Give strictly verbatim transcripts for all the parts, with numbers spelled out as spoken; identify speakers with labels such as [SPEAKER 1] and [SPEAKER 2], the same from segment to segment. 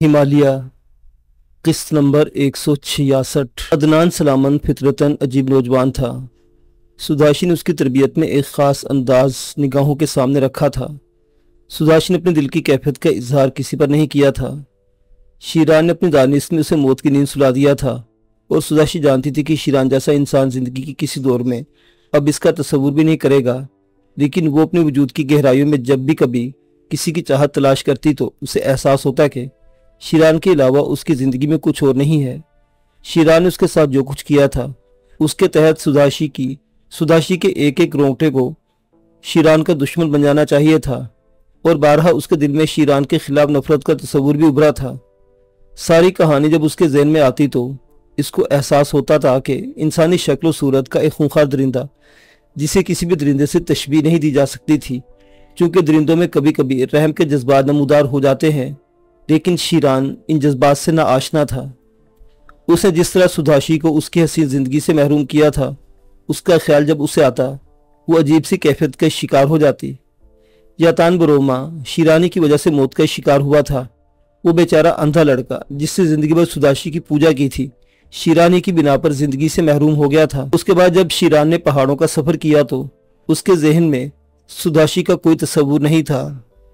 [SPEAKER 1] हिमालय किस्त नंबर एक सौ छियासठ। अदनान सलामन फितरतन अजीब नौजवान था। सुदाशी ने उसकी तरबियत में एक ख़ास अंदाज निगाहों के सामने रखा था। सुदाशी ने अपने दिल की कैफियत का इजहार किसी पर नहीं किया था। शीरान ने अपनी दानिश में उसे मौत की नींद सुला दिया था और सुदाशी जानती थी कि शीरान जैसा इंसान ज़िंदगी की किसी दौर में अब इसका तस्वुर भी नहीं करेगा, लेकिन वो अपने वजूद की गहराइयों में जब भी कभी किसी की चाहत तलाश करती तो उसे एहसास होता कि शीरान के अलावा उसकी ज़िंदगी में कुछ और नहीं है। शीरान ने उसके साथ जो कुछ किया था उसके तहत सुदाशी की सुदाशी के एक एक रोंगटे को शीरान का दुश्मन बन जाना चाहिए था और बारहा उसके दिल में शीरान के खिलाफ नफरत का तस्वुर भी उभरा था। सारी कहानी जब उसके ज़हन में आती तो इसको एहसास होता था कि इंसानी शक्ल व सूरत का एक खूंखार दरिंदा जिसे किसी भी दरिंदे से तशबीह नहीं दी जा सकती थी, क्योंकि दरिंदों में कभी कभी रहम के जज्बात नमूदार हो जाते हैं, लेकिन शीरान इन जज्बात से ना आशना था। उसने जिस तरह सुदाशी को उसकी हसीन ज़िंदगी से महरूम किया था, उसका ख्याल जब उसे आता वो अजीब सी कैफियत का शिकार हो जाती। यातान बरोमा शीरानी की वजह से मौत का शिकार हुआ था। वो बेचारा अंधा लड़का जिससे ज़िंदगी भर सुदाशी की पूजा की थी, शीरानी की बिना पर ज़िंदगी से महरूम हो गया था। उसके बाद जब शीरान ने पहाड़ों का सफ़र किया तो उसके जहन में सुदाशी का कोई तस्वुर नहीं था।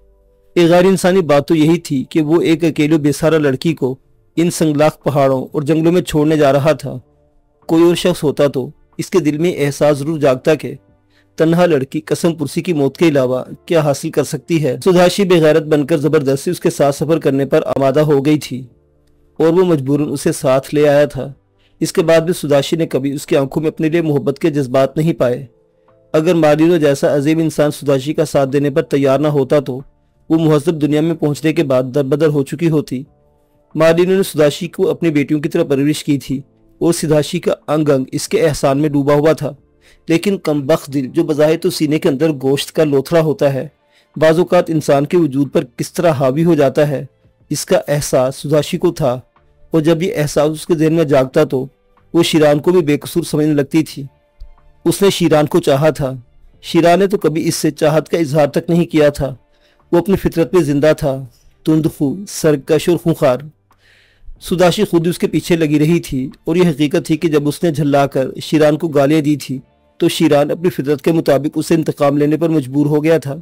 [SPEAKER 1] एक गैर इंसानी बात तो यही थी कि वो एक अकेले बेसहारा लड़की को इन संगलाख पहाड़ों और जंगलों में छोड़ने जा रहा था। कोई और शख्स होता तो इसके दिल में एहसास जरूर जागता कि तन्हा लड़की कसम पुरसी की मौत के अलावा क्या हासिल कर सकती है। सुदाशी बेगैरत बनकर जबरदस्ती उसके साथ सफर करने पर आमादा हो गई थी और वो मजबूरन उसे साथ ले आया था। इसके बाद भी सुदाशी ने कभी उसकी आंखों में अपने लिए मोहब्बत के जज्बात नहीं पाए। अगर मारिनो जैसा अजीब इंसान सुदाशी का साथ देने पर तैयार न होता तो वो मुहज़्ज़ब दुनिया में पहुंचने के बाद दरबदर हो चुकी होती। मारिनो ने सुदाशी को अपनी बेटियों की तरह परवरिश की थी और सुदाशी का अंग अंग इसके एहसान में डूबा हुआ था, लेकिन कमबख्त दिल जो बज़ाहिर तो सीने के अंदर गोश्त का लोथड़ा होता है, बाज़-औक़ात इंसान के वजूद पर किस तरह हावी हो जाता है, इसका एहसास सुदाशी को था। और जब ये एहसास उसके ज़हन में जागता तो वो शीरान को भी बेकसूर समझने लगती थी। उसने शीरान को चाहा था। शीरान ने तो कभी इससे चाहत का इजहार तक नहीं किया था। वो अपनी फितरत में जिंदा था, तुंदखू, सरकश और खूंखार। सुदाशी खुद उसके पीछे लगी रही थी और यह हकीकत थी कि जब उसने झल्लाकर शीरान को गालियाँ दी थी तो शीरान अपनी फितरत के मुताबिक उसे इंतकाम लेने पर मजबूर हो गया था।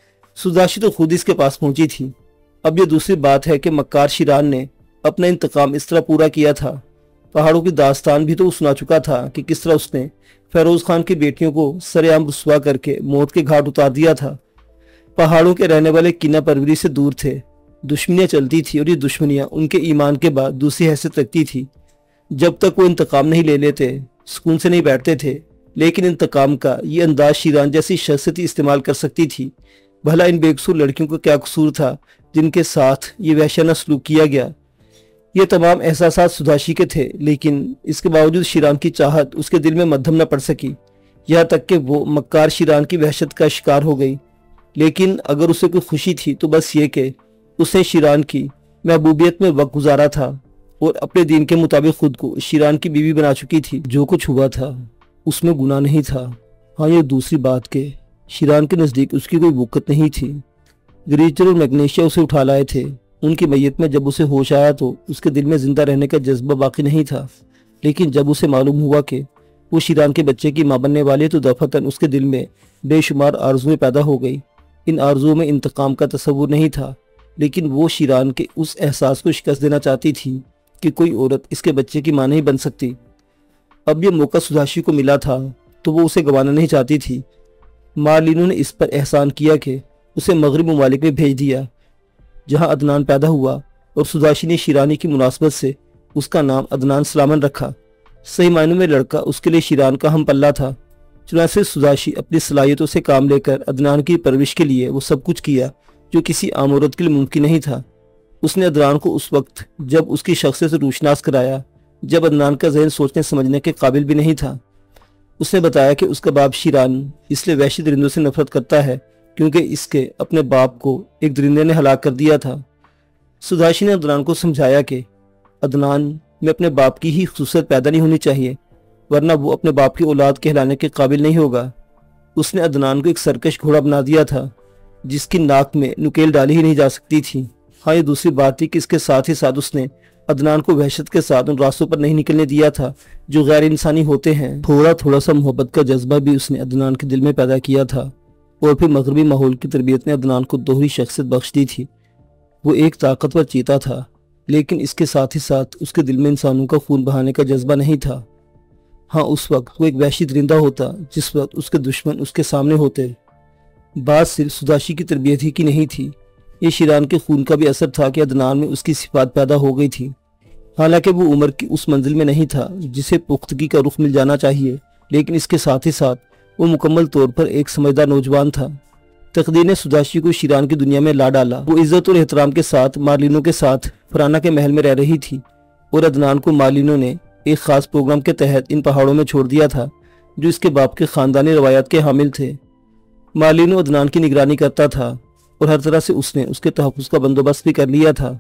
[SPEAKER 1] सुदाशी तो खुद इसके पास पहुंची थी। अब यह दूसरी बात है कि मक्कार शीरान ने अपना इंतकाम इस तरह पूरा किया था। पहाड़ों की दास्तान भी तो वो सुना चुका था कि किस तरह उसने फेरोज खान की बेटियों को सरेआम रुस्वा करके मौत के घाट उतार दिया था। पहाड़ों के रहने वाले किना परवरी से दूर थे, दुश्मनियाँ चलती थी और ये दुश्मनियाँ उनके ईमान के बाद दूसरी हैसियत रखती थी। जब तक वो इंतकाम नहीं ले लेते सुकून से नहीं बैठते थे, लेकिन इंतकाम का ये अंदाज शीरान जैसी शख्सियत इस्तेमाल कर सकती थी। भला इन बेकसूर लड़कियों का क्या कसूर था जिनके साथ ये वहशाना सलूक किया गया। ये तमाम एहसासात सुदाशी के थे, लेकिन इसके बावजूद शीरान की चाहत उसके दिल में मद्धम न पड़ सकी, यहाँ तक कि वो मक्कार शीरान की वहशत का शिकार हो गई। लेकिन अगर उसे कोई खुशी थी तो बस ये कि उसने शीरान की महबूबियत में वक्त गुजारा था और अपने दीन के मुताबिक खुद को शीरान की बीवी बना चुकी थी। जो कुछ हुआ था उसमें गुनाह नहीं था। हाँ, ये दूसरी बात के शीरान के नज़दीक उसकी कोई वक़्त नहीं थी। ग्रीचर और मैग्नेशिया उसे उठा लाए थे। उनकी मैयत में जब उसे होश आया तो उसके दिल में जिंदा रहने का जज्बा बाकी नहीं था, लेकिन जब उसे मालूम हुआ कि वो शीरान के बच्चे की माँ बनने वाली तो दफतन उसके दिल में बेशुमार आरज़ुएं पैदा हो गई। इन आरज़ुओं में इंतकाम का तस्वुर नहीं था, लेकिन वो शीरान के उस एहसास को शिकस्त देना चाहती थी कि कोई औरत इसके बच्चे की माँ नहीं बन सकती। अब यह मौका सुदाशी को मिला था तो वो उसे गंवाना नहीं चाहती थी। मार्लिनो ने इस पर एहसान किया कि उसे मगरब ममालिक में भेज दिया जहाँ अदनान पैदा हुआ, और सुदाशी ने शीरानी की मुनासबत से उसका नाम अदनान सलामन रखा। सही मायनों में लड़का उसके लिए शीरान का हम पल्ला था। चुनांचे सुदाशी अपनी सलाहियतों से काम लेकर अदनान की परवरिश के लिए वो सब कुछ किया जो किसी आम औरत के लिए मुमकिन नहीं था। उसने अदनान को उस वक्त जब उसकी शख्सियत से रूशनास कराया जब अदनान का जहन सोचने समझने के काबिल भी नहीं था। उसने बताया कि उसका बाप शीरान इसलिए वहशी दरिंदों से नफरत करता है क्योंकि इसके अपने बाप को एक दरिंदे ने हलाक कर दिया था। सुदाशी ने अदनान को समझाया कि अदनान में अपने बाप की ही खुसूसियत पैदा नहीं होनी चाहिए, वरना वो अपने बाप की औलाद कहलाने के काबिल नहीं होगा। उसने अदनान को एक सरकश घोड़ा बना दिया था जिसकी नाक में नुकेल डाली ही नहीं जा सकती थी। ہاں یہ دوسری بات تھی کہ اس کے ساتھ ہی ساتھ اس نے عدنان کو وحشت کے ساتھ ان راستوں پر نہیں نکلنے دیا تھا جو غیر انسانی ہوتے ہیں۔ تھوڑا تھوڑا سا محبت کا جذبہ بھی اس نے عدنان کے دل میں پیدا کیا تھا، اور پھر مغربی ماحول کی تربیت نے عدنان کو دوہری شخصیت بخش دی تھی۔ وہ ایک طاقتور چیتا تھا، لیکن اس کے ساتھ ہی ساتھ اس کے دل میں انسانوں کا خون بہانے کا جذبہ نہیں تھا۔ ہاں اس وقت وہ ایک وحشی درندہ ہوتا جس وقت اس کے دشمن اس کے سامنے ہوتے۔ بات صرف سداشی کی تربیت ہی کی نہیں تھی، یہ شیران کے خون کا بھی اثر تھا کہ عدنان میں اس کی صفات پیدا ہو گئی تھی۔ حالانکہ وہ عمر کی اس منزل میں نہیں تھا جسے پختگی کا رخ مل جانا چاہیے، لیکن اس کے ساتھ ہی ساتھ وہ مکمل طور پر ایک سمجھدار نوجوان تھا۔ تقدیر نے سداشی کو شیران کی دنیا میں لا ڈالا۔ وہ عزت اور احترام کے ساتھ مارلینو کے ساتھ فرانا کے محل میں رہ رہی تھی، اور عدنان کو مارلینو نے ایک خاص پروگرام کے تحت ان پہاڑوں میں چھوڑ دیا تھا جو اس کے باپ کے خاندانی روایات کے حامل تھے۔ مارلینو عدنان کی نگرانی کرتا تھا، اور ہر طرح سے اس نے اس کے تحفظ کا بندوبست بھی کر لیا تھا۔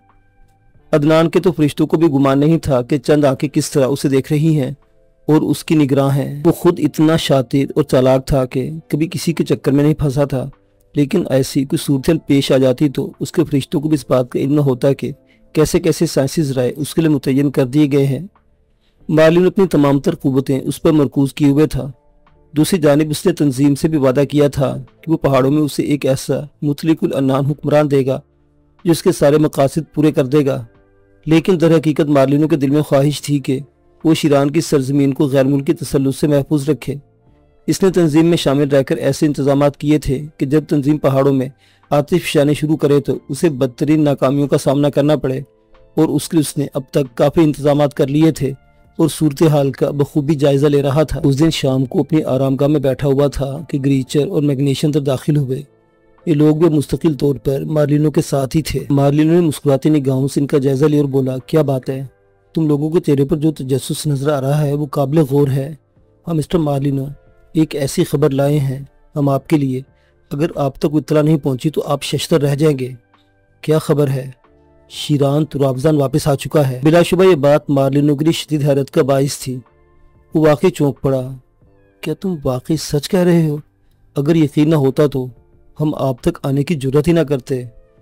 [SPEAKER 1] عدنان کے تو فرشتوں کو بھی گمان نہیں تھا کہ چند آنکھیں کس طرح اسے دیکھ رہی ہیں اور اس کی نگراں ہیں۔ وہ خود اتنا شاطر اور چالاک تھا کہ کبھی کسی کے چکر میں نہیں پھنسا تھا، لیکن ایسی کوئی صورتحال پیش آ جاتی تو اس کے فرشتوں کو بھی اس بات کا علم ہوتا کہ کیسے کیسے سائنسی ذرائع اس کے لیے متعین کر دیے گئے ہیں۔ مارلینو اپنی تمام تر قوتیں اس پر مرکوز کیے ہوئے تھا۔ دوسری جانب اس نے تنظیم سے بھی وعدہ کیا تھا کہ وہ پہاڑوں میں اسے ایک ایسا مطلق العنان حکمران دے گا جو اس کے سارے مقاصد پورے کر دے گا۔ لیکن در حقیقت مارلینو کے دل میں خواہش تھی کہ وہ شیران کی سرزمین کو غیر ملکی تسلط سے محفوظ رکھے۔ اس نے تنظیم میں شامل رہ کر ایسے انتظامات کیے تھے کہ جب تنظیم پہاڑوں میں آتش فشانی شروع کرے تو اسے بدترین ناکامیوں کا سامنا کرنا پڑے، اور اس کے اس نے اب تک کافی انتظامات کر لیے تھے اور صورتحال کا بخوبی جائزہ لے رہا تھا۔ اس دن شام کو اپنی آرام گاہ میں بیٹھا ہوا تھا کہ گریچر اور میگنیشن تر داخل ہوئے۔ یہ لوگ بھی مستقل طور پر مارلینو کے ساتھ ہی تھے۔ مارلینو نے مسکراتی نگاہوں سے ان کا جائزہ لیا اور بولا، کیا بات ہے؟ تم لوگوں کے چہرے پر جو تجسس نظر آ رہا ہے وہ قابل غور ہے۔ ہاں مسٹر مارلینو، ایک ایسی خبر لائے ہیں ہم آپ کے لیے، اگر آپ تک اطلاع نہیں پہنچی تو آپ ششتر رہ جائیں گے۔ کیا خبر ہے؟ شیران ترابزان واپس آ چکا ہے۔ بلا شبہ یہ بات مارلینو کے لیے شدید حیرت کا باعث تھی۔ وہ واقعی چونک پڑا۔ کیا تم واقعی سچ کہہ رہے ہو؟ اگر یقین نہ ہوتا تو ہم آپ تک آنے کی جرات ہی نہ کرتے۔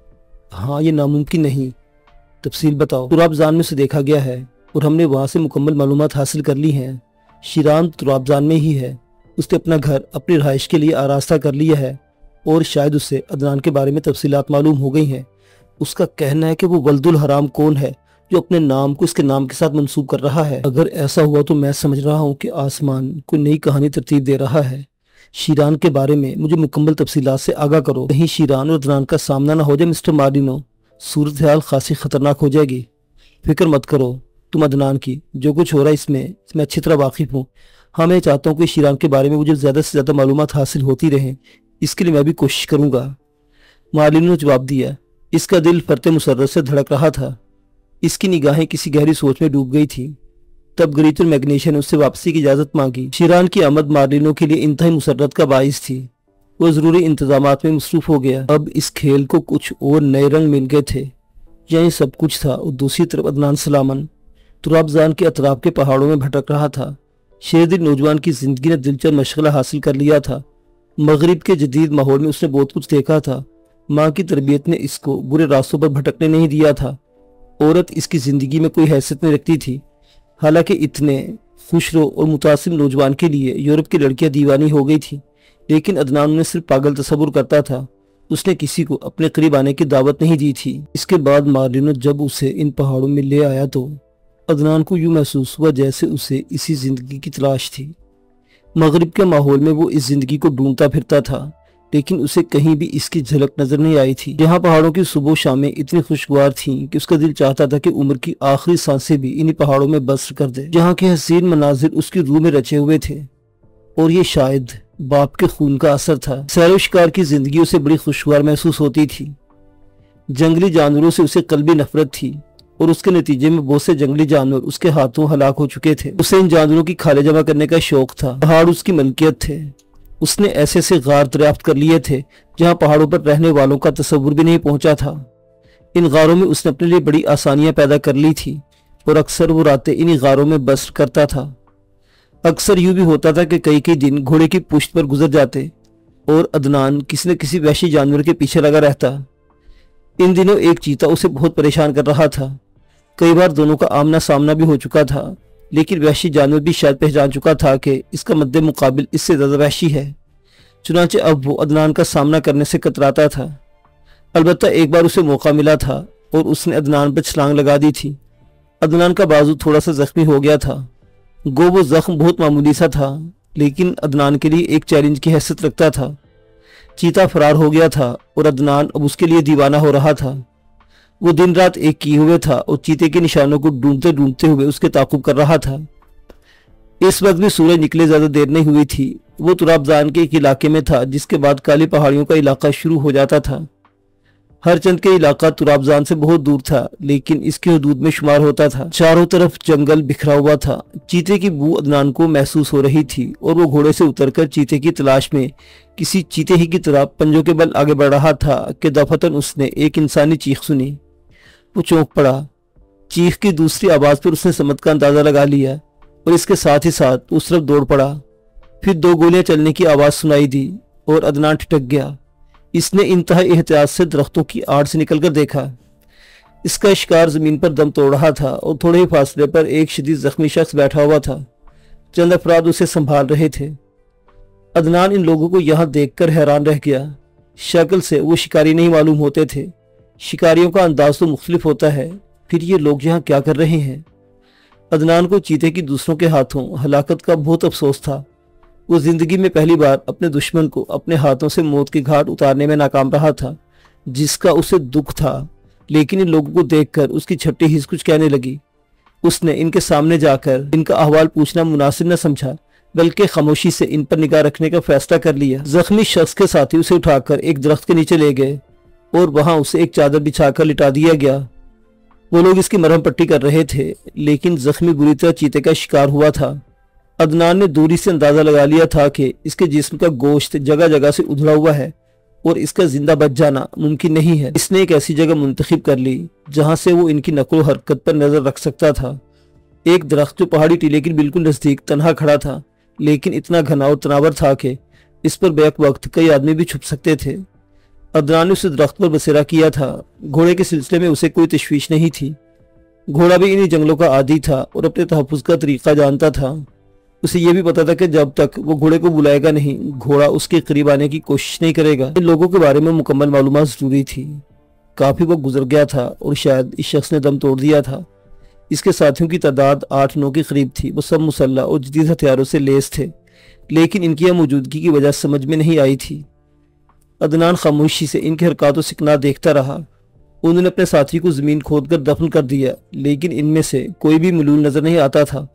[SPEAKER 1] ہاں یہ ناممکن نہیں۔ تفصیل بتاؤ۔ ترابزان میں سے دیکھا گیا ہے اور ہم نے وہاں سے مکمل معلومات حاصل کر لی ہیں۔ شیران ترابزان میں ہی ہے۔ اس نے اپنا گھر اپنی رہائش کے لیے آراستہ کر لیا ہے، اور شاید اس سے عدنان کے بارے میں تفصیلات معلوم ہو گئی ہیں۔ اس کا کہنا ہے کہ وہ ولد الحرام کون ہے جو اپنے نام کو اس کے نام کے ساتھ منسوب کر رہا ہے۔ اگر ایسا ہوا تو میں سمجھ رہا ہوں کہ آسمان کوئی نئی کہانی ترتیب دے رہا ہے۔ شیران کے بارے میں مجھے مکمل تفصیلات سے آگاہ کرو، کہیں شیران اور عدنان کا سامنا نہ ہو جائے مسٹر مارلینو۔ صورتحال خاصی خطرناک ہو جائے گی۔ فکر مت کرو تم عدنان کی، جو کچھ ہو رہا ہے اس میں اس میں اچھی طرح واقف ہوں۔ ہاں میں چاہتا ہوں کہ شیران کے بارے میں مجھے زیادہ سے زیادہ معلومات حاصل ہوتی رہیں، اس کے لیے میں بھی کوشش کروں گا۔ مارلینو نے جواب دیا۔ اس کا دل فرط مسرت سے دھڑک رہا تھا۔ اس کی نگاہیں کسی گہری سوچ میں ڈوب گئی تھی۔ تب گریچر میگنیشن نے اس سے واپسی کی اجازت مانگی۔ شیران کی آمد مارلینو کے لیے انتہائی مسرت کا باعث تھی۔ وہ ضروری انتظامات میں مصروف ہو گیا۔ اب اس کھیل کو کچھ اور نئے رنگ مل گئے تھے۔ یہیں سب کچھ تھا اور دوسری طرف عدنان سلامن ترابزان کے اطراف کے پہاڑوں میں بھٹک رہا تھا۔ شیر دل نوجوان کی زندگی نے دلچسپ مشغلہ حاصل کر لیا تھا۔ مغرب کے جدید ماحول میں اس نے بہت کچھ دیکھا تھا۔ ماں کی تربیت نے اس کو برے راستوں پر بھٹکنے نہیں دیا تھا۔ عورت اس کی زندگی میں کوئی حیثیت نہیں رکھتی تھی۔ حالانکہ اتنے خوش رو اور متاثر نوجوان کے لیے یورپ کی لڑکیاں دیوانی ہو گئی تھی، لیکن عدنان نے صرف پاگل تصور کرتا تھا۔ اس نے کسی کو اپنے قریب آنے کی دعوت نہیں دی تھی۔ اس کے بعد مارلینو جب اسے ان پہاڑوں میں لے آیا تو عدنان کو یوں محسوس ہوا جیسے اسے اسی زندگی کی تلاش تھی۔ مغرب کے ماحول میں وہ اس زندگی کو ڈھونڈتا پھرتا تھا، لیکن اسے کہیں بھی اس کی جھلک نظر نہیں آئی تھی۔ جہاں پہاڑوں کی صبح و شامیں اتنی خوشگوار تھیں کہ اس کا دل چاہتا تھا کہ عمر کی آخری سانسیں بھی انہی پہاڑوں میں بسر کر دے۔ جہاں کے حسین مناظر اس کی روح میں رچے ہوئے تھے، اور یہ شاید باپ کے خون کا اثر تھا۔ سیر و شکار کی زندگی اسے بڑی خوشگوار محسوس ہوتی تھی۔ جنگلی جانوروں سے اسے قلبی نفرت تھی، اور اس کے نتیجے میں بہت سے جنگلی جانور اس کے ہاتھوں ہلاک ہو چکے تھے۔ اسے ان جانوروں کی کھالیں جمع کرنے کا شوق تھا۔ پہاڑ اس کی ملکیت تھے۔ اس نے ایسے سے غار دریافت کر لیے تھے جہاں پہاڑوں پر رہنے والوں کا تصور بھی نہیں پہنچا تھا۔ ان غاروں میں اس نے اپنے لیے بڑی آسانیاں پیدا کر لی تھی، اور اکثر وہ راتیں انہی غاروں میں بسر کرتا تھا۔ اکثر یوں بھی ہوتا تھا کہ کئی کئی دن گھوڑے کی پشت پر گزر جاتے، اور عدنان کسی نہ کسی وحشی جانور کے پیچھے لگا رہتا۔ इन दिनों एक चीता उसे बहुत परेशान कर रहा था। कई बार दोनों का आमना सामना भी हो चुका था, लेकिन वहशी जानवर भी शायद पहचान चुका था कि इसका मद्दे मुकाबिल इससे ज़्यादा वहशी है। चुनांचे अब वो अदनान का सामना करने से कतराता था। अलबत्ता एक बार उसे मौका मिला था और उसने अदनान पर छलांग लगा दी थी। अदनान का बाजू थोड़ा सा जख्मी हो गया था। गो वो जख्म बहुत मामूली सा था, लेकिन अदनान के लिए एक चैलेंज की हैसियत रखता था। चीता फरार हो गया था और अदनान अब उसके लिए दीवाना हो रहा था। वो दिन रात एक किए हुए था और चीते के निशानों को ढूंढते ढूंढते हुए उसके ताकुब कर रहा था। इस वक्त भी सूरज निकले ज्यादा देर नहीं हुई थी। वो तुराबजान के एक इलाके में था, जिसके बाद काली पहाड़ियों का इलाका शुरू हो जाता था। हर चंद के इलाका तुराबजान से बहुत दूर था, लेकिन इसकी हदूद में शुमार होता था। चारों तरफ जंगल बिखरा हुआ था। चीते की बू अदनान को महसूस हो रही थी और वो घोड़े से उतरकर चीते की तलाश में किसी चीते ही की तरह पंजों के बल आगे बढ़ रहा था कि दफतन उसने एक इंसानी चीख सुनी। वो चौंक पड़ा। चीख की दूसरी आवाज पर उसने समत का अंदाजा लगा लिया और इसके साथ ही साथ उस तरफ दौड़ पड़ा। फिर दो गोलियां चलने की आवाज सुनाई दी और अदनान ठिठक गया। इसने इंतहाई एहतियात से दरख्तों की आड़ से निकलकर देखा। इसका शिकार जमीन पर दम तोड़ रहा था और थोड़े ही फासले पर एक शदीद जख्मी शख्स बैठा हुआ था। चंद अफराद उसे संभाल रहे थे। अदनान इन लोगों को यहाँ देखकर हैरान रह गया। शक्ल से वो शिकारी नहीं मालूम होते थे। शिकारियों का अंदाज तो मुख्तलिफ होता है, फिर ये लोग यहाँ क्या कर रहे हैं? अदनान को चीते की दूसरों के हाथों हलाकत का बहुत अफसोस था। वो जिंदगी में पहली बार अपने दुश्मन को अपने हाथों से मौत की घाट उतारने में नाकाम रहा था, जिसका उसे दुख था। लेकिन इन लोगों को देखकर उसकी छठी हिस्स कुछ कहने लगी। उसने इनके सामने जाकर इनका अहवाल पूछना मुनासिब न समझा, बल्कि खामोशी से इन पर निगाह रखने का फैसला कर लिया। जख्मी शख्स के साथी उसे उठाकर एक दरख्त के नीचे ले गए और वहां उसे एक चादर बिछाकर लिटा दिया गया। वो लोग इसकी मरहम पट्टी कर रहे थे, लेकिन जख्मी बुरी तरह चीते का शिकार हुआ था। अदनान ने दूरी से अंदाजा लगा लिया था कि इसके जिस्म का गोश्त जगह जगह से उधड़ा हुआ है और इसका जिंदा बच जाना मुमकिन नहीं है। इसने एक ऐसी जगह मुंतखब कर ली जहां से वो इनकी नकलो हरकत पर नजर रख सकता था। एक दरख्त जो पहाड़ी टीले के बिल्कुल नजदीक तनहा खड़ा था, लेकिन इतना घना और तनावर था कि इस पर बैक वक्त कई आदमी भी छुप सकते थे। अदनान ने उस दरख्त पर बसेरा किया था। घोड़े के सिलसिले में उसे कोई तशवीश नहीं थी। घोड़ा भी इन्हीं जंगलों का आदी था और अपने तहफ़्फ़ुज़ का तरीका जानता था। उसे यह भी पता था कि जब तक वो घोड़े को बुलाएगा नहीं, घोड़ा उसके करीब आने की कोशिश नहीं करेगा। इन लोगों के बारे में मुकम्मल मालूमात जरूरी थी। काफी वक्त गुजर गया था और शायद इस शख्स ने दम तोड़ दिया था। इसके साथियों की तादाद आठ नौ के करीब थी। वो सब मुसल्ला और जदीद हथियारों से लेस थे, लेकिन इनकी मौजूदगी की वजह समझ में नहीं आई थी। अदनान खामोशी से इनके हरकतों से किनारा देखता रहा। उन्होंने अपने साथी को जमीन खोद कर दफन कर दिया, लेकिन इनमें से कोई भी मलूल नजर नहीं आता था।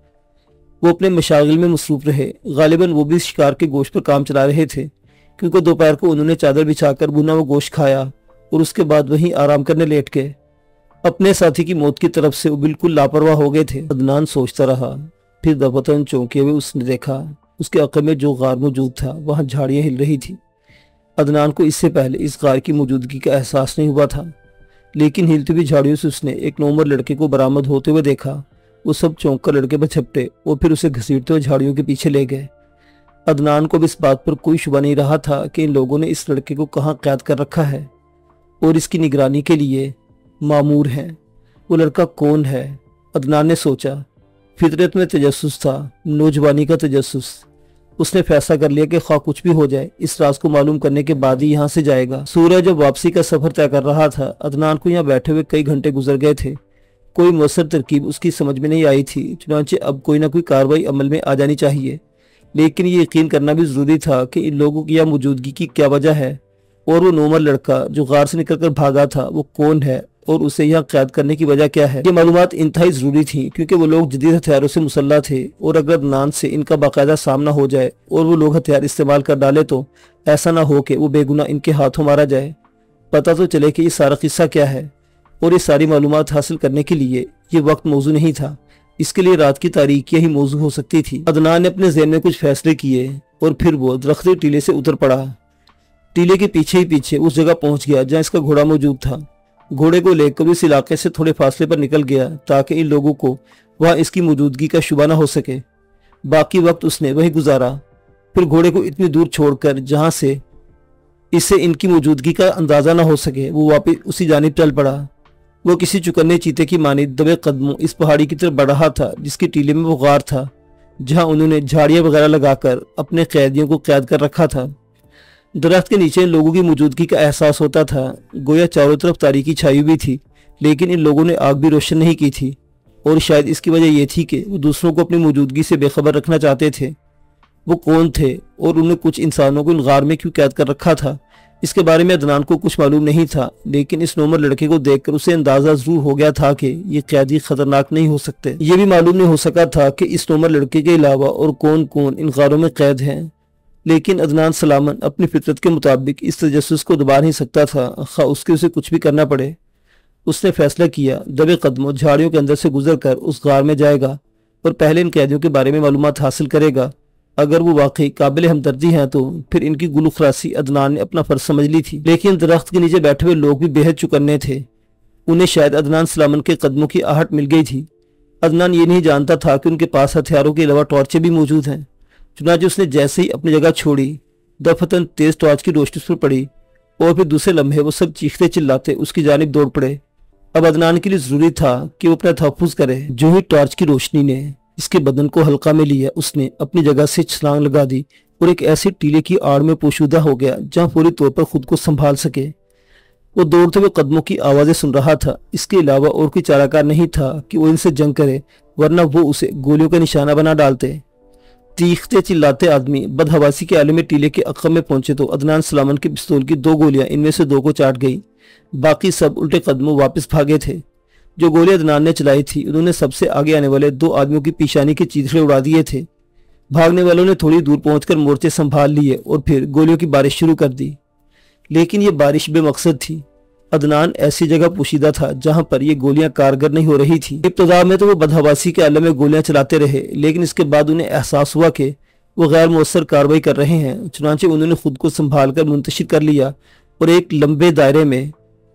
[SPEAKER 1] वो अपने मशागिल में मसरूफ रहे। गालिबन वो भी शिकार के गोश्त पर काम चला रहे थे, क्योंकि दोपहर को उन्होंने चादर बिछाकर भुना हुआ गोश्त खाया और उसके बाद वहीं आराम करने लेट गए। अपने साथी की मौत की तरफ से वो बिल्कुल लापरवाह हो गए थे। अदनान सोचता रहा। फिर दफतन चौंके हुए उसने देखा उसके अक़ब में जो गार मौजूद था, वहां झाड़ियां हिल रही थी। अदनान को इससे पहले इस गार की मौजूदगी का एहसास नहीं हुआ था, लेकिन हिलती हुई झाड़ियों से उसने एक नौमर लड़के को बरामद होते हुए देखा। वो सब चौंक कर लड़के पर झपटे और फिर उसे घसीटते हुए झाड़ियों के पीछे ले गए। अदनान को भी इस बात पर कोई शुबा नहीं रहा था कि इन लोगों ने इस लड़के को कहाँ कैद कर रखा है और इसकी निगरानी के लिए मामूर है। वो लड़का कौन है? अदनान ने सोचा। फितरत में तजस्सुस था, नौजवानी का तजस्सुस। उसने फैसला कर लिया कि खा कुछ भी हो जाए, इस राज को मालूम करने के बाद ही यहाँ से जाएगा। सूरज जब वापसी का सफर तय कर रहा था, अदनान को यहाँ बैठे हुए कई घंटे गुजर गए थे। कोई मौसर तरकीब उसकी समझ में नहीं आई थी। चुनांचे अब कोई ना कोई कार्रवाई अमल में आ जानी चाहिए, लेकिन ये यकीन करना भी जरूरी था कि इन लोगों की यहाँ मौजूदगी की क्या वजह है और वो नौमर लड़का जो गार से निकलकर भागा था वो कौन है और उसे यहाँ कैद करने की वजह क्या है। ये मालूमात इंतहाई जरूरी थी, क्योंकि वो लोग जदीद हथियारों से मुसल्ला थे और अगर अदनान से इनका बाकायदा सामना हो जाए और वो लोग हथियार इस्तेमाल कर डाले तो ऐसा ना हो कि वो बेगुनाह इनके हाथों मारा जाए। पता तो चले कि ये सारा किस्सा क्या है, और ये सारी मालूमात हासिल करने के लिए ये वक्त मौजू नहीं था। इसके लिए रात की तारीकी ही मौजू हो सकती थी। अदनान ने अपने ज़हन में कुछ फैसले किए और फिर वो दरख्ती टीले से उतर पड़ा। टीले के पीछे ही पीछे उस जगह पहुंच गया जहां इसका घोड़ा मौजूद था। घोड़े को लेकर इस इलाके से थोड़े फासले पर निकल गया ताकि इन लोगों को वहां इसकी मौजूदगी का शुबा न हो सके। बाकी वक्त उसने वही गुजारा। फिर घोड़े को इतनी दूर छोड़कर जहां से इससे इनकी मौजूदगी का अंदाजा न हो सके। वो वापस उसी जानिब चल पड़ा। वो किसी चुकन्ने चीते की मानिंद दबे कदमों इस पहाड़ी की तरफ बढ़ रहा था जिसके टीले में वो गार था, जहां उन्होंने झाड़ियां वगैरह लगाकर अपने कैदियों को कैद कर रखा था। दरख्त के नीचे इन लोगों की मौजूदगी का एहसास होता था। गोया चारों तरफ तारीकी छाई हुई थी, लेकिन इन लोगों ने आग भी रोशन नहीं की थी, और शायद इसकी वजह यह थी कि वो दूसरों को अपनी मौजूदगी से बेखबर रखना चाहते थे। वो कौन थे और उन्हें कुछ इंसानों को इन गार में क्यों कैद कर रखा था, इसके बारे में अदनान को कुछ मालूम नहीं था, लेकिन इस नोमर लड़के को देखकर उसे अंदाजा जरूर हो गया था कि ये कैदी खतरनाक नहीं हो सकते। ये भी मालूम नहीं हो सका था कि इस नोमर लड़के के अलावा और कौन कौन इन गारों में कैद हैं। लेकिन अदनान सलामन अपनी फितरत के मुताबिक इस तजस्सुस को दबा नहीं सकता था, खा उसके उसे कुछ भी करना पड़े। उसने फैसला किया दबे कदमों झाड़ियों के अंदर से गुजर कर उस गार में जाएगा और पहले इन कैदियों के बारे में मालूमात हासिल करेगा। अगर वो वाकई काबिल हमदर्दी हैं तो फिर इनकी गुलुखरासी अदनान ने अपना फर्ज समझ ली थी। लेकिन दरख्त के नीचे बैठे हुए लोग भी बेहद चुकन्ने थे। उन्हें शायद अदनान सलामन के कदमों की आहट मिल गई थी। अदनान ये नहीं जानता था कि उनके पास हथियारों के अलावा टॉर्चें भी मौजूद हैं। चुनांचे उसने जैसे ही अपनी जगह छोड़ी, दफतन तेज टॉर्च की रोशनी उस पर पड़ी और फिर दूसरे लम्हे वो सब चीखते चिल्लाते उसकी जानिब दौड़ पड़े। अब अदनान के लिए जरूरी था कि वो अपना तहफ्फुज़ करे। जो ही टॉर्च की रोशनी ने इसके बदन को हल्का में लिया, उसने अपनी जगह से छलांग लगा दी और एक ऐसे टीले की आड़ में पोशीदा हो गया जहां पूरी तौर पर खुद को संभाल सके। वो दौड़ते हुए कदमों की आवाजें सुन रहा था। इसके अलावा और कोई चाराकार नहीं था कि वो इनसे जंग करे, वरना वो उसे गोलियों का निशाना बना डालते। चीखते चिल्लाते आदमी बदहवासी के आलम में टीले के अक़ब में पहुंचे तो अदनान सलामन की पिस्तौल की दो गोलियां इनमें से दो को चाट गई। बाकी सब उल्टे कदमों वापस भागे थे। जो गोली अदनान ने चलाई थी उन्होंने सबसे आगे आने वाले दो आदमियों की पेशानी के चीथड़े उड़ा दिए थे। भागने वालों ने थोड़ी दूर पहुंचकर मोर्चे संभाल लिए और फिर गोलियों की बारिश शुरू कर दी। लेकिन ये बारिश बेमकसद थी। अदनान ऐसी जगह पोशीदा था जहां पर ये गोलियां कारगर नहीं हो रही थी। इब्तदा में तो वो बदहवासी के आलम में गोलियां चलाते रहे, लेकिन इसके बाद उन्हें एहसास हुआ कि वो गैर मौसर कार्रवाई कर रहे हैं। चुनांचे उन्होंने खुद को संभाल कर मुंतशिर कर लिया और एक लंबे दायरे में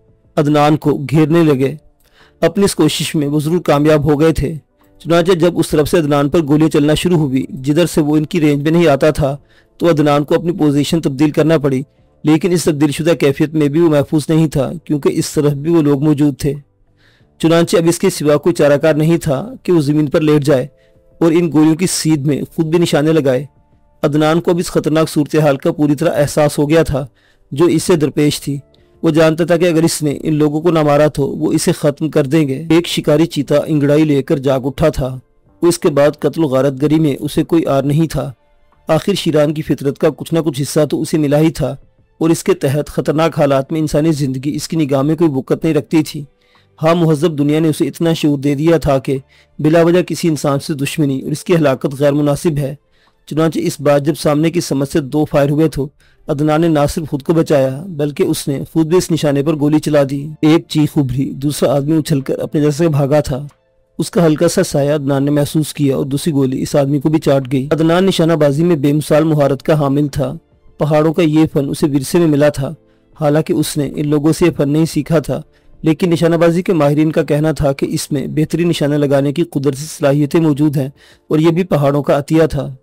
[SPEAKER 1] अदनान को घेरने लगे। अपनी इस कोशिश में वो जरूर कामयाब हो गए थे। चुनांचे जब उस तरफ से अदनान पर गोलियां चलना शुरू हुई जिधर से वो इनकी रेंज में नहीं आता था, तो अदनान को अपनी पोजीशन तब्दील करना पड़ी। लेकिन इस तब्दीलशुदा कैफियत में भी वो महफूज नहीं था, क्योंकि इस तरफ भी वो लोग मौजूद थे। चुनांचे अब इसके सिवा कोई चाराकार नहीं था कि वो जमीन पर लेट जाए और इन गोलियों की सीध में खुद भी निशाने लगाए। अदनान को अब इस खतरनाक सूरत हाल का पूरी तरह एहसास हो गया था जो इससे दरपेश थी। वो जानता था कि अगर इसने इन लोगों को ना मारा तो वो इसे खत्म कर देंगे। एक शिकारी चीता इंगड़ाई लेकर जाग उठा था। वो इसके बाद कत्ल गारतगरी में उसे कोई आर नहीं था। आखिर शीरान की फितरत का कुछ ना कुछ हिस्सा तो उसे मिला ही था, और इसके तहत खतरनाक हालात में इंसानी जिंदगी इसकी निगाह में कोई वक़्त नहीं रखती थी। हाँ, मुहज़्ज़ब दुनिया ने उसे इतना शऊर दे दिया था कि बिला वजह किसी इंसान से दुश्मनी और इसकी हलाकत गैर मुनासिब है। चुनांचे इस बार जब सामने की समझ से दो फायर हुए तो अदनान ने ना सिर्फ खुद को बचाया बल्कि उसने खुद भी इस निशाने पर गोली चला दी। एक चीख उभरी, दूसरा आदमी उछलकर अपने जैसे भागा था। उसका हल्का सा साया अदनान ने महसूस किया और दूसरी गोली इस आदमी को भी चाट गई। अदनान निशानाबाजी में बेमिसाल मुहारत का हामिल था। पहाड़ों का ये फन उसे विरसे में मिला था। हालांकि उसने इन लोगों से फन नहीं सीखा था, लेकिन निशानाबाजी के माहिरीन का कहना था कि इसमें बेहतरीन निशाना लगाने की कुदरती सलाहियतें मौजूद हैं, और यह भी पहाड़ों का अतिया था।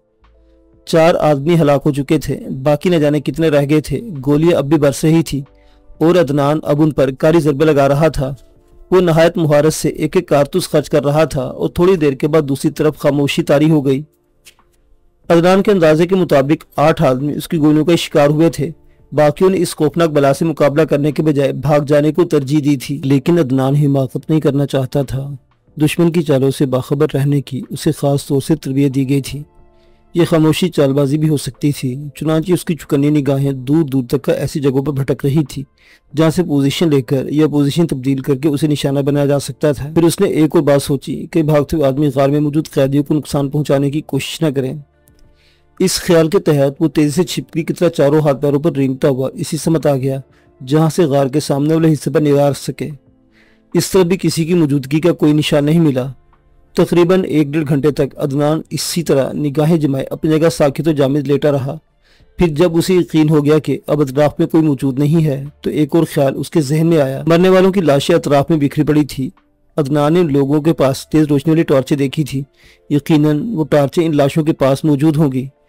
[SPEAKER 1] चार आदमी हलाक हो चुके थे, बाकी न जाने कितने रह गए थे। गोलियां अब भी बरस रही थी और अदनान अब उन पर कारी ज़रबे लगा रहा था। वो नहायत मुहारत से एक एक कारतूस खर्च कर रहा था और थोड़ी देर के बाद दूसरी तरफ खामोशी तारी हो गई। अदनान के अंदाजे के मुताबिक आठ आदमी उसकी गोलियों का शिकार हुए थे। बाकियों ने इस खौफनाक बला से मुकाबला करने के बजाय भाग जाने को तरजीह दी थी। लेकिन अदनान हिमाकत नहीं करना चाहता था। दुश्मन की चालों से बाखबर रहने की उसे खास तौर से तरबियत दी गई थी। ये खामोशी चालबाजी भी हो सकती थी। चुनांचे उसकी चुकन्नी निगाहें दूर दूर तक का ऐसी जगहों पर भटक रही थी जहां से पोजीशन लेकर या पोजीशन तब्दील करके उसे निशाना बनाया जा सकता था। फिर उसने एक और बात सोची कि भागते हुए आदमी गार में मौजूद कैदियों को नुकसान पहुंचाने की कोशिश न करें। इस ख्याल के तहत वो तेजी से छिपकली की तरह चारों हाथ पैरों पर रेंगता हुआ इसी समत आ गया जहां से गार के सामने वाले हिस्से पर निगाह रख सके। इस तरह भी किसी की मौजूदगी का कोई निशान नहीं मिला। तकरीबन एक डेढ़ घंटे तक अदनान इसी तरह निगाहें जमाए अपनी जगह साकित और जामिद लेटा रहा। फिर जब उसे यकीन हो गया कि अब अतराफ में कोई मौजूद नहीं है, तो एक और ख्याल उसके जहन में आया। मरने वालों की लाशें अतराफ में बिखरी पड़ी थी। अदनान ने लोगों के पास तेज रोशनी वाली टॉर्चें देखी थी। यकीनन वो टॉर्चें इन लाशों के पास मौजूद होंगी।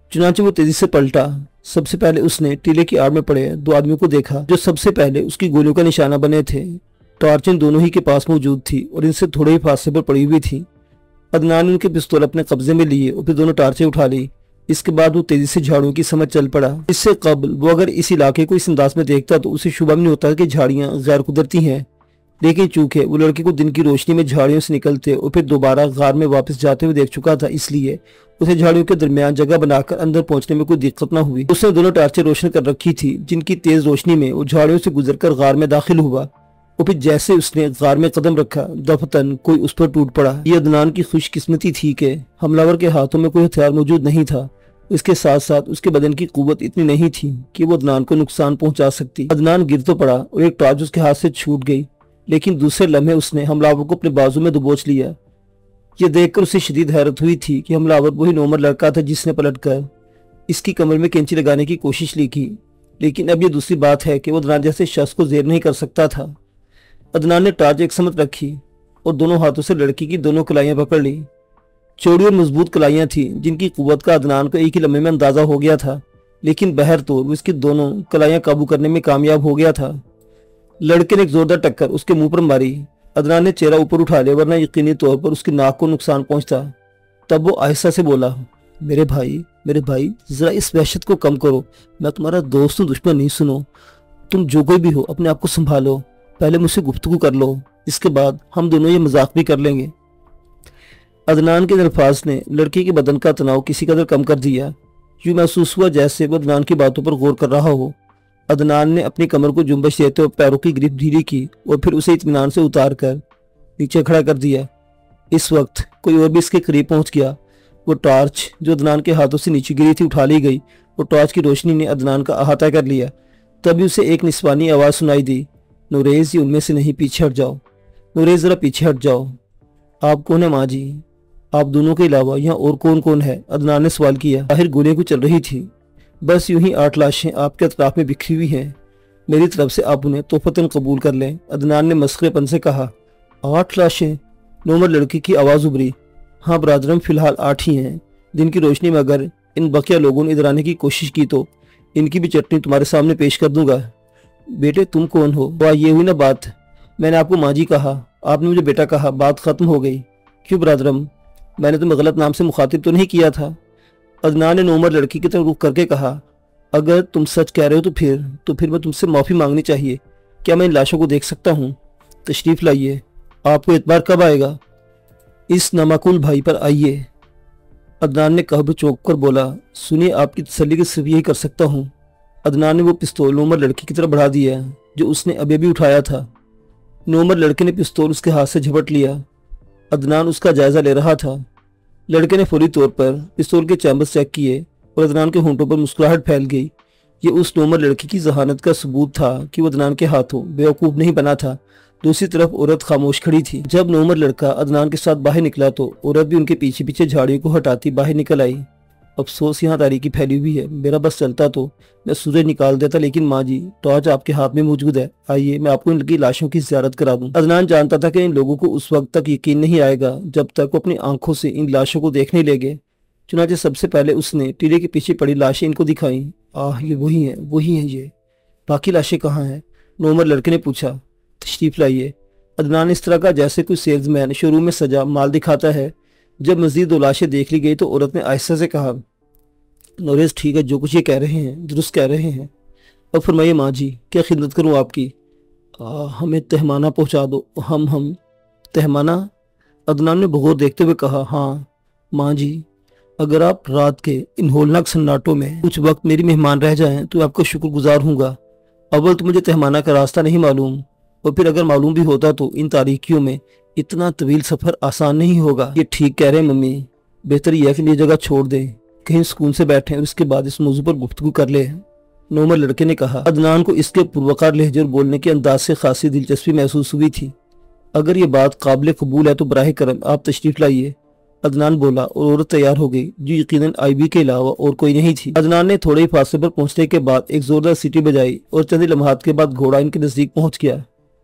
[SPEAKER 1] चुनाचे वो तेजी से पलटा। सबसे पहले उसने टीले की आड़ में पड़े दो आदमियों को देखा जो सबसे पहले उसकी गोलियों का निशाना बने थे। टॉर्चें दोनों ही के पास मौजूद थी और इनसे थोड़े ही फासले पर पड़ी हुई थी। अदनान ने उनके पिस्तौल अपने कब्जे में लिए और फिर दोनों टार्चें उठा ली। इसके बाद वो तेजी से झाड़ियों की समझ चल पड़ा। इससे कबल वो अगर इस इलाके को इस अंदाज में देखता तो उसे शुबा भी नहीं होता कि झाड़ियां गैर कुदरती हैं, लेकिन चूंकि वो लड़के को दिन की रोशनी में झाड़ियों से निकलते और फिर दोबारा गार में वापस जाते हुए देख चुका था, इसलिए उसे झाड़ियों के दरमियान जगह बनाकर अंदर पहुंचने में कोई दिक्कत न हुई। उसने दोनों टार्चें रोशन कर रखी थी जिनकी तेज रोशनी में वो झाड़ियों से गुजरकर गार में दाखिल हुआ और फिर जैसे उसने गार में कदम रखा दफतन कोई उस पर टूट पड़ा। ये अदनान की खुशकिस्मती थी कि हमलावर के हाथों में कोई हथियार मौजूद नहीं था। इसके साथ साथ उसके बदन की कुव्वत इतनी नहीं थी कि वो अदनान को नुकसान पहुंचा सकती। अदनान गिर तो पड़ा और एक टार्च उसके हाथ से छूट गई, लेकिन दूसरे लम्हे उसने हमलावर को अपने बाजू में दबोच लिया। यह देखकर उसे शदीद हैरत हुई थी कि हमलावर वही नोमर लड़का था जिसने पलटकर इसकी कमर में कैंची लगाने की कोशिश ली की। लेकिन अब यह दूसरी बात है कि वो अदनान जैसे शख्स को जेर नहीं कर सकता था। अदनान ने टार्च एक समत रखी और दोनों हाथों से लड़की की दोनों कलाइयां पकड़ ली। चौड़ी और मजबूत कलाइयां थी जिनकी कुव्वत का अदनान को एक ही लम्हे में अंदाजा हो गया था, लेकिन बहर तो वो इसकी दोनों कलाइयां काबू करने में कामयाब हो गया था। लड़के ने एक जोरदार टक्कर उसके मुंह पर मारी। अदनान ने चेहरा ऊपर उठा लिया वरना यकीनी तौर पर उसकी नाक को नुकसान पहुंचता। तब वो आहिस्ता से बोला, मेरे भाई मेरे भाई जरा इस वहशत को कम करो। मैं तुम्हारा दोस्त हूँ, दुश्मन नहीं। सुनो, तुम जो कोई भी हो अपने आप को संभालो। पहले मुझसे गुफ्तगू कर लो, इसके बाद हम दोनों ये मजाक भी कर लेंगे। अदनान के अल्फाज ने लड़की के बदन का तनाव किसी कदर कम कर दिया। यूं महसूस हुआ जैसे वो अदनान की बातों पर गौर कर रहा हो। अदनान ने अपनी कमर को जुम्बश देते हुए पैरों की ग्रिप ढीली की और फिर उसे इत्मीनान से उतार कर नीचे खड़ा कर दिया। इस वक्त कोई और भी इसके करीब पहुंच गया। वो टॉर्च जो अदनान के हाथों से नीचे गिरी थी उठा ली गई और टॉर्च की रोशनी ने अदनान का अहाता कर लिया। तभी उसे एक निस्वानी आवाज़ सुनाई दी, नूरेज ये उनमें से नहीं, पीछे हट जाओ। नूरेज जरा पीछे हट जाओ। आप कौन है माँ जी? आप दोनों के अलावा यहाँ और कौन कौन है? अदनान ने सवाल किया। बाहर गोलियां को चल रही थी, बस यूं ही आठ लाशें आपके अतराफ में बिखरी हुई हैं। मेरी तरफ से आप उन्हें तोहफतन कबूल कर लें। अदनान ने मस्खरेपन से कहा। आठ लाशें? नोमर लड़की की आवाज़ उभरी। हाँ ब्रादरम, फिलहाल आठ ही हैं। दिन की रोशनी में अगर इन बकिया लोगों ने इधर आने की कोशिश की तो इनकी भी चटनी तुम्हारे सामने पेश कर दूंगा। बेटे तुम कौन हो? वाह, ये हुई ना बात। मैंने आपको माँ जी कहा, आपने मुझे बेटा कहा, बात खत्म हो गई। क्यों ब्रादरम, मैंने तुम्हें गलत नाम से मुखातिब तो नहीं किया था? अदनान ने नोमर लड़की की तरफ रुख करके कहा, अगर तुम सच कह रहे हो तो फिर तो फिर मैं तुमसे माफ़ी मांगनी चाहिए। क्या मैं इन लाशों को देख सकता हूँ? तशरीफ़ लाइए। आपको एतबार कब आएगा? इस नामाकुल भाई पर आइए। अदनान ने कहब चौंक कर बोला, सुनिए आपकी तसल्ली के सिर्फ यही कर सकता हूँ। अदनान ने वो पिस्तौल नोमर लड़की की तरफ बढ़ा दिया जो उसने अभी अभी उठाया था। नोमर लड़के ने पिस्तौल उसके हाथ से झपट लिया। अदनान उसका जायजा ले रहा था। लड़के ने फौरी तौर पर पिस्तौल के चैम्बर्स चेक किए और अदनान के होंठों पर मुस्कुराहट फैल गई। ये उस नोमर लड़की की जहानत का सबूत था कि वो अदनान के हाथों बेवकूफ़ नहीं बना था। दूसरी तरफ औरत खामोश खड़ी थी। जब नोमर लड़का अदनान के साथ बाहर निकला तो औरत भी उनके पीछे पीछे झाड़ियों को हटाती बाहर निकल आई। अफसोस यहाँ तारीकी फैली हुई है, मेरा बस चलता तो मैं सूरज निकाल देता, लेकिन माँ जी टॉर्च आपके हाथ में मौजूद है। आइए मैं आपको इनकी लाशों की ज़ियारत करा दूं। अदनान जानता था कि इन लोगों को उस वक्त तक यकीन नहीं आएगा जब तक वो अपनी आंखों से इन लाशों को देखने लगे। चुनाचे सबसे पहले उसने टीले के पीछे पड़ी लाशें इनको दिखाई। आह, ये वही हैं वही हैं ये। बाकी लाशें कहाँ हैं? नोमर लड़के ने पूछा। तशरीफ़ लाइए। अदनान इस तरह का जैसे कोई सेल्समैन शोरूम में सजा माल दिखाता है। जब मजीद दो लाशें देख ली गई तो औरत ने आहिस्ता से कहा, नोरेज ठीक है, जो कुछ ये कह रहे हैं दुरुस्त कह रहे हैं। अब फरमाइए माँ जी, क्या खिदमत करूँ आपकी? आ, हमें तहमाना पहुँचा दो। हम हम तहमाना? अदनान ने बगौर देखते हुए कहा। हाँ माँ जी, अगर आप रात के इन होलनाक सन्नाटों में कुछ वक्त मेरी मेहमान रह जाएं तो आपका शुक्रगुजार हूँगा। अव्वल तो मुझे तहमाना का रास्ता नहीं मालूम, और फिर अगर मालूम भी होता तो इन तारीखियों में इतना तवील सफ़र आसान नहीं होगा। ये ठीक कह रहे हैं मम्मी, बेहतर यह है कि ये जगह छोड़ दें, कहीं सुकून से बैठें और इसके बाद इस मौजू पर गुफ्तगू कर ले। नोमर लड़के ने कहा। अदनान को इसके पुरवकार लहजे और बोलने के अंदाज से खासी दिलचस्पी महसूस हुई थी। अगर ये बात काबिल कबूल है तो बराह करम आप तशरीफ़ लाइए। अदनान बोला और औरत तैयार हो गई जो यकीनन आईबी के अलावा और कोई नहीं थी। अदनान ने थोड़े ही फासले पर पहुंचने के बाद एक जोरदार सीटी बजाई और चंद ही लम्हात के बाद घोड़ा इनके नज़दीक पहुंच गया।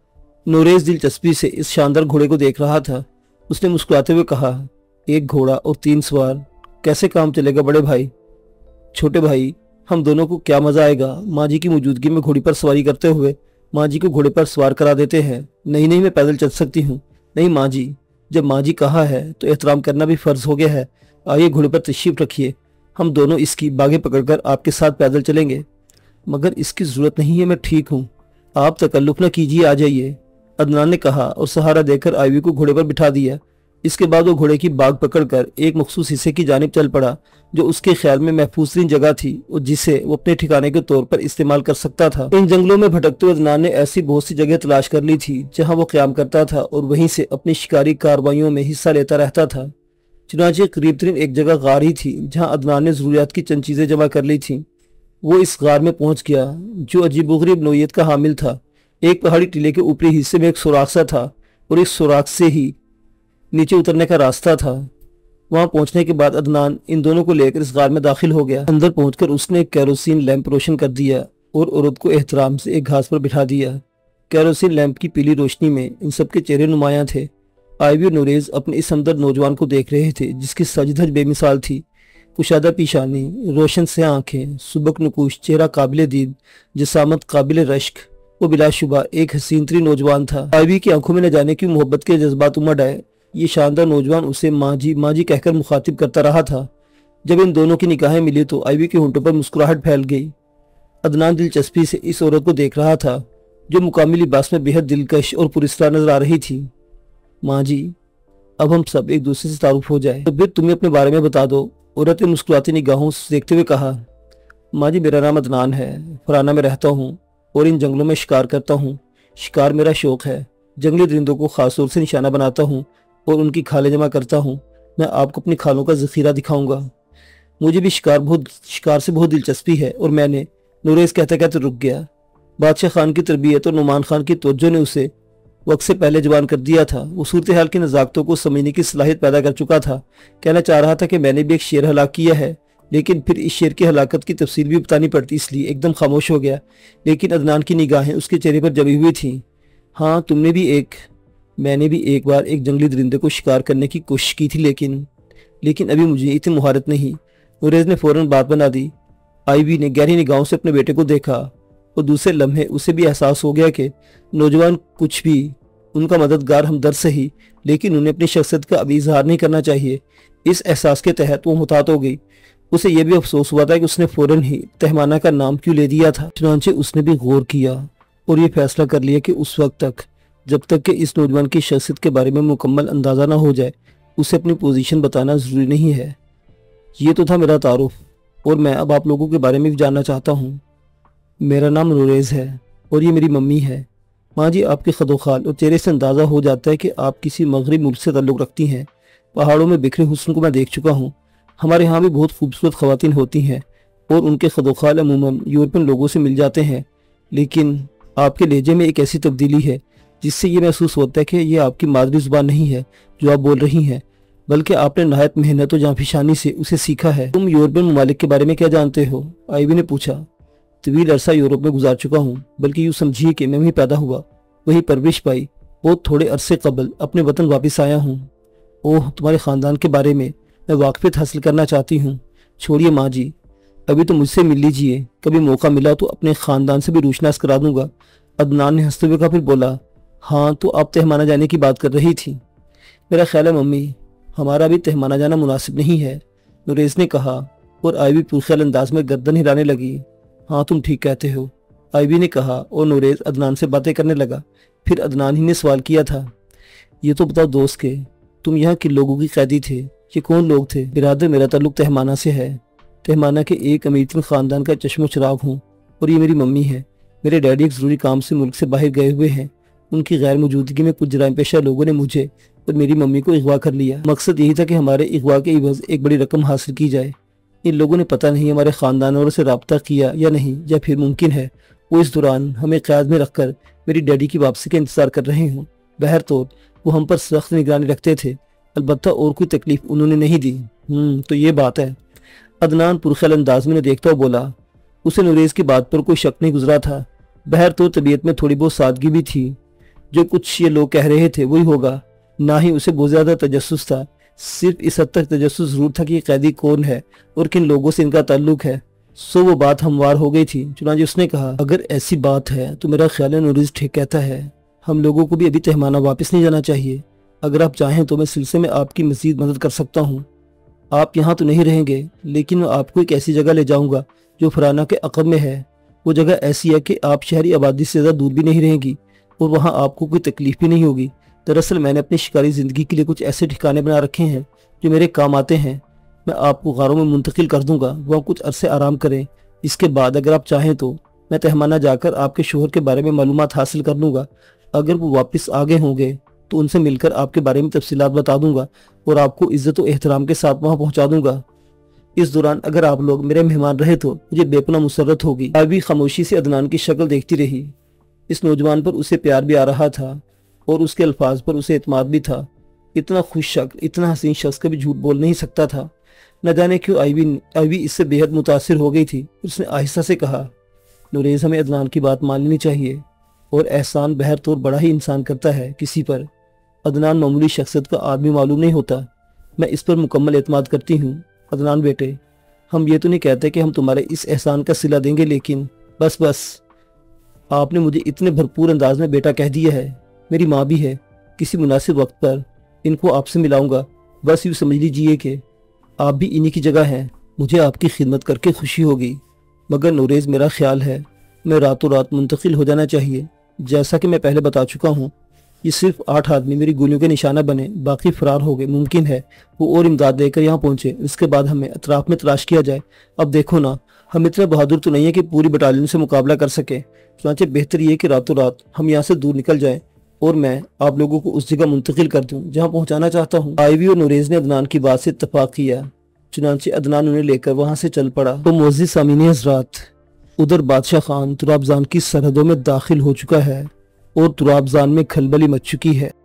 [SPEAKER 1] नूरेज दिलचस्पी से इस शानदार घोड़े को देख रहा था। उसने मुस्कुराते हुए कहा, एक घोड़ा और तीन सवार, कैसे काम चलेगा बड़े भाई? छोटे भाई, हम दोनों को क्या मजा आएगा माँ जी की मौजूदगी में घोड़ी पर सवारी करते हुए माँ जी को घोड़े पर सवार करा देते हैं। नहीं नहीं, मैं पैदल चल सकती हूँ। नहीं माँ जी, जब माँ जी कहा है तो एहतराम करना भी फर्ज हो गया है। आइए घोड़े पर तशरीफ रखिए, हम दोनों इसकी बागें पकड़कर आपके साथ पैदल चलेंगे। मगर इसकी जरूरत नहीं है, मैं ठीक हूँ, आप तकल्लुफ न कीजिए, आ जाइए, अदनान ने कहा और सहारा देकर आईवी को घोड़े पर बिठा दिया। इसके बाद वो घोड़े की बाग पकड़कर एक मखसूस हिस्से की जानिब चल पड़ा जो उसके ख्याल में महफूज तरीन जगह थी और जिसे वो अपने ठिकाने के तौर पर इस्तेमाल कर सकता था। इन जंगलों में भटकते हुए अदनान ने ऐसी बहुत सी जगह तलाश कर ली थी जहां वो क्याम करता था और वहीं से अपनी शिकारी कार्रवाइयों में हिस्सा लेता रहता था। चुनांचे करीब तरीन एक जगह गार ही थी जहाँ अदनान ने जरूरियात की चंद चीजें जमा कर ली थी। वो इस गार में पहुंच गया जो अजीबोगरीब नोयत का हामिल था। एक पहाड़ी टीले के ऊपरी हिस्से में एक सुराख सा था और इस सुराख से ही नीचे उतरने का रास्ता था। वहां पहुंचने के बाद अदनान इन दोनों को लेकर इस गार में दाखिल हो गया। अंदर पहुंचकर उसने एक कैरोसिन लैंप रोशन कर दिया और औरत को एहतराम से एक घास पर बिठा दिया। कैरोसिन लैंप की पीली रोशनी में इन सबके चेहरे नुमायां थे। आईवी और नूरेज अपने इस हमदर्द नौजवान को देख रहे थे जिसकी सजधज बेमिसाल थी। कुशादा पेशानी, रोशन से आंखें, सुबक नकुश चेहरा, काबिल दीद, जसामत काबिल रश्क, वो बिलाशुबा एक हसीन तरीन नौजवान था। आईवी की आंखों में न जाने की मोहब्बत के जज्बात उमड़ आए। ये शानदार नौजवान उसे माँ जी माँ जी कहकर मुखातिब करता रहा था। जब इन दोनों की निगाहें मिली तो आईवी के होंठों पर मुस्कुराहट फैल गई। अदनान दिलचस्पी से इस औरत को देख रहा था जो मुकामी लिबास में बेहद दिलकश और पुरस्कार नजर आ रही थी। माँ जी, अब हम सब एक दूसरे से तारुफ हो जाए, तो फिर तुम्हें अपने बारे में बता दो, औरत ने मुस्कुराती निगाहों से देखते हुए कहा। माँ जी, मेरा नाम अदनान है, फराना में रहता हूँ और इन जंगलों में शिकार करता हूँ। शिकार मेरा शौक है। जंगली दरिंदों को खास तौर से निशाना बनाता हूँ और उनकी खालें जमा करता हूँ। मैं आपको अपनी खालों का जखीरा दिखाऊंगा। मुझे भी शिकार बहुत शिकार से बहुत दिलचस्पी है। और मैंने नूरेज कहते कहते रुक गया। बादशाह खान की तरबियत और नुमान खान की तवज्जो ने उसे वक्त से पहले जवान कर दिया था। वो सूरत हाल की नज़ाकतों को समझने की सलाहियत पैदा कर चुका था। कहना चाह रहा था कि मैंने भी एक शेर हलाक किया है, लेकिन फिर इस शेर की हलाकत की तफसील भी बतानी पड़ती, इसलिए एकदम खामोश हो गया। लेकिन अदनान की निगाहें उसके चेहरे पर जमी हुई थीं। हाँ, तुमने भी एक मैंने भी एक बार एक जंगली दरिंदे को शिकार करने की कोशिश की थी, लेकिन लेकिन अभी मुझे इतनी मुहारत नहीं। नूरेज ने फौरन बात बना दी। आईवी ने गहरी निगाहों से अपने बेटे को देखा और दूसरे लम्हे उसे भी एहसास हो गया कि नौजवान कुछ भी उनका मददगार हमदर्द सही, लेकिन उन्हें अपनी शख्सियत का अभी इजहार नहीं करना चाहिए। इस एहसास के तहत वो मुहतात हो गई। उसे यह भी अफसोस हुआ था कि उसने फौरन ही तहमाना का नाम क्यों ले दिया था। चुनांचे उसने भी गौर किया और ये फैसला कर लिया कि उस वक्त तक जब तक कि इस नौजवान की शख्सियत के बारे में मुकम्मल अंदाज़ा ना हो जाए, उसे अपनी पोजीशन बताना ज़रूरी नहीं है। ये तो था मेरा तारुफ और मैं अब आप लोगों के बारे में भी जानना चाहता हूँ। मेरा नाम नूरेज है और ये मेरी मम्मी है। माँ जी, आपके खदोखाल और चेहरे से अंदाज़ा हो जाता है कि आप किसी मगरबी मुल्क से ताल्लुक़ रखती हैं। पहाड़ों में बिखरे हुस्न को मैं देख चुका हूँ। हमारे यहाँ भी बहुत खूबसूरत ख़वातीन होती हैं और उनके खदोखाल अमूमन यूरोपियन लोगों से मिल जाते हैं, लेकिन आपके लहजे में एक ऐसी तब्दीली है जिससे ये महसूस होता है कि ये आपकी मादरी ज़ुबान नहीं है जो आप बोल रही हैं, बल्कि आपने नहायत मेहनत और जांफिशानी से उसे सीखा है। तुम यूरोपियन ममालिक के बारे में क्या जानते हो? आईवी ने पूछा। तवील अरसा यूरोप में गुजार चुका हूँ, बल्कि यूँ समझिए कि मैं वहीं पैदा हुआ, वहीं परवरिश पाई। बहुत थोड़े अरसे कबल अपने वतन वापस आया हूँ। ओह, तुम्हारे ख़ानदान के बारे में मैं वाकफियत हासिल करना चाहती हूँ। छोड़िए माँ जी, अभी तो मुझसे मिल लीजिए, कभी मौका मिला तो अपने ख़ानदान से भी रोशनास करा दूंगा। अदनान ने हंसते हुए कहा। फिर बोला, हाँ तो आप तहमाना जाने की बात कर रही थी। मेरा ख्याल है मम्मी, हमारा भी तहमाना जाना मुनासिब नहीं है, नूरेज ने कहा और आईवी पुरख्याल अंदाज में गर्दन हिलाने लगी। हाँ, तुम ठीक कहते हो, आईवी ने कहा और नूरेज अदनान से बातें करने लगा। फिर अदनान ही ने सवाल किया था, ये तो बताओ दोस्त के तुम यहाँ किन लोगों की कैदी थे? ये कौन लोग थे? बिरादर, मेरा ताल्लुक तहमाना से है। तहमाना के एक अमीर ख़ानदान का चश्मो चिराग हूँ और ये मेरी मम्मी है। मेरे डैडी एक ज़रूरी काम से मुल्क से बाहर गए हुए हैं। उनकी गैर मौजूदगी में कुछ जराइम पेशा लोगों ने मुझे और मेरी मम्मी को अगवा कर लिया। मकसद यही था कि हमारे अगवा के इवज़ एक बड़ी रकम हासिल की जाए। इन लोगों ने पता नहीं हमारे ख़ानदान वालों से रब्ता किया या नहीं, या फिर मुमकिन है वो इस दौरान हमें क़ैद में रखकर मेरी डैडी की वापसी का इंतज़ार कर रहे हों। बहरतौर वो हम पर सख्त निगरानी रखते थे, अलबत्ता और कोई तकलीफ उन्होंने नहीं दी। हम्म तो ये बात है। अदनान पुरख्याल अंदाज में देखता हुआ बोला। उसे नूरेज की बात पर कोई शक नहीं गुजरा था। बहरतौर तबीयत में थोड़ी बहुत सादगी भी थी। जो कुछ ये लोग कह रहे थे वही होगा। ना ही उसे बहुत ज़्यादा तजस्सुस था सिर्फ इस हद तक तजस्सुस ज़रूर था कि ये कैदी कौन है और किन लोगों से इनका ताल्लुक है। सो वो बात हमवार हो गई थी। चुनांचे उसने कहा, अगर ऐसी बात है तो मेरा ख्याल है नूरीज ठीक कहता है, हम लोगों को भी अभी तहमाना वापस नहीं जाना चाहिए। अगर आप चाहें तो मैं सिलसिले में आपकी मज़ीद मदद कर सकता हूँ। आप यहाँ तो नहीं रहेंगे, लेकिन मैं आपको एक ऐसी जगह ले जाऊँगा जो फराना के अक़ब में है। वो जगह ऐसी है कि आप शहरी आबादी से ज़्यादा दूर भी नहीं रहेंगी और वहाँ आपको कोई तकलीफ भी नहीं होगी। दरअसल मैंने अपनी शिकारी ज़िंदगी के लिए कुछ ऐसे ठिकाने बना रखे हैं जो मेरे काम आते हैं। मैं आपको गारों में मुंतकिल कर दूंगा, वहाँ कुछ अरसे आराम करें। इसके बाद अगर आप चाहें तो मैं तहमाना जाकर आपके शोहर के बारे में मालूमात हासिल कर लूँगा। अगर वो वापस आ गए होंगे तो उनसे मिलकर आपके बारे में तफसीलात बता दूंगा और आपको इज्जत और एहतराम के साथ वहाँ पहुँचा दूंगा। इस दौरान अगर आप लोग मेरे मेहमान रहे तो मुझे बेपना मुसर्रत होगी। आईवी खामोशी से अदनान की शक्ल देखती रही। इस नौजवान पर उसे प्यार भी आ रहा था और उसके अल्फाज पर उसे एतमाद भी था। इतना खुश शक्ल, इतना हसीन शख्स कभी झूठ बोल नहीं सकता था। न जाने क्यों आईवी आईवी इससे बेहद मुतासिर हो गई थी। उसने आहिस्ता से कहा, नूरेज़, हमें अदनान की बात मान लेनी चाहिए और एहसान बहर तौर बड़ा ही इंसान करता है किसी पर। अदनान मामूली शख्सियत का आदमी मालूम नहीं होता। मैं इस पर मुकम्मल एतमाद करती हूँ। अदनान बेटे, हम ये तो नहीं कहते कि हम तुम्हारे इस एहसान का सिला देंगे, लेकिन बस बस आपने मुझे इतने भरपूर अंदाज में बेटा कह दिया है। मेरी माँ भी है। किसी मुनासिब वक्त पर इनको आपसे मिलाऊंगा। बस यूँ समझ लीजिए कि आप भी इन्हीं की जगह हैं। मुझे आपकी खिदमत करके खुशी होगी, मगर नूरेज़, मेरा ख्याल है मैं रातों रात मुंतकिल हो जाना चाहिए। जैसा कि मैं पहले बता चुका हूँ, ये सिर्फ आठ आदमी मेरी गोलियों के निशाना बने, बाकी फरार हो गए। मुमकिन है वो और इमदाद देकर यहाँ पहुँचे, इसके बाद हमें अतराफ में तलाश किया जाए। अब देखो ना, हम इतने बहादुर तो नहीं है कि पूरी बटालियन से मुकाबला कर सके। चुनांचे बेहतर ये कि रातों रात हम यहाँ से दूर निकल जाएं और मैं आप लोगों को उस जगह मुंतकिल कर दूं जहाँ पहुँचाना चाहता हूँ। आईवी और नूरेज़ ने अदनान की बात से इत्तफाक किया। चुनांचे अदनान उन्हें लेकर वहाँ से चल पड़ा। तो मोअज़्ज़िज़ सामीन हज़रात, उधर बादशाह खान तुराबजान की सरहदों में दाखिल हो चुका है और तुराबजान में खलबली मच चुकी है।